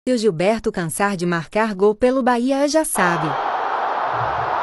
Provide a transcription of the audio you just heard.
Se o Gilberto cansar de marcar gol pelo Bahia, já sabe.